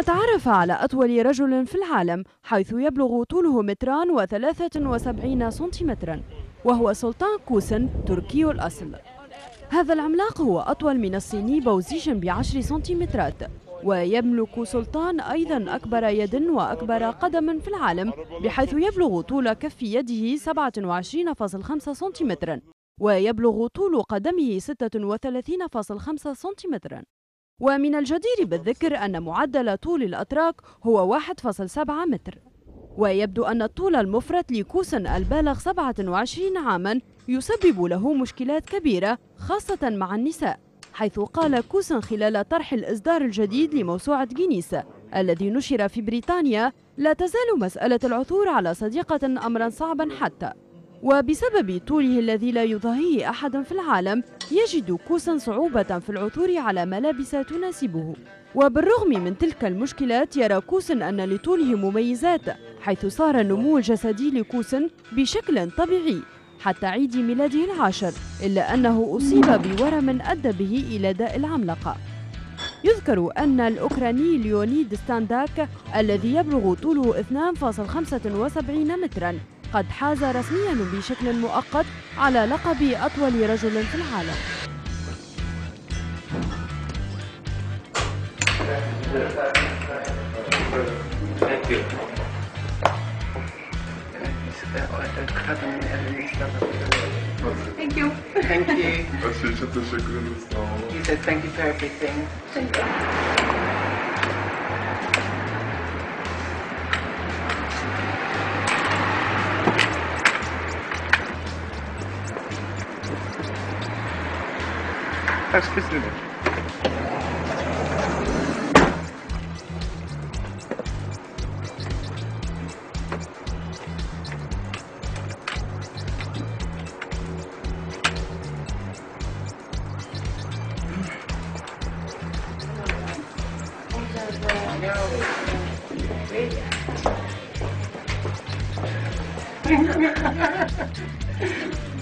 لنتعرف على أطول رجل في العالم، حيث يبلغ طوله 2 و73 سنتيمترا، وهو سلطان كوسن تركي الأصل. هذا العملاق هو أطول من الصيني بوزيشن ب10 سنتيمترات، ويملك سلطان أيضا أكبر يد وأكبر قدم في العالم، بحيث يبلغ طول كف يده 27.5 سنتيمترا، ويبلغ طول قدمه 36.5 سنتيمترا. ومن الجدير بالذكر أن معدل طول الأتراك هو 1.7 متر. ويبدو أن الطول المفرط لكوسن البالغ 27 عاما يسبب له مشكلات كبيرة خاصة مع النساء، حيث قال كوسن خلال طرح الإصدار الجديد لموسوعة جينيس الذي نشر في بريطانيا: لا تزال مسألة العثور على صديقة أمرا صعبا حتى. وبسبب طوله الذي لا يضاهيه أحد في العالم، يجد كوسن صعوبة في العثور على ملابس تناسبه. وبالرغم من تلك المشكلات، يرى كوسن أن لطوله مميزات، حيث صار النمو الجسدي لكوسن بشكل طبيعي حتى عيد ميلاده العاشر، إلا أنه أصيب بورم أدى به إلى داء العملاقة. يذكر أن الأوكراني ليونيد ستانداك الذي يبلغ طوله 2.75 مترا قد حاز رسميا بشكل مؤقت على لقب أطول رجل في العالم. Thank you. Thank you. teşekkür ederiz. Sağ olun. You said thank you for everything. Thank you. Excuse me. No.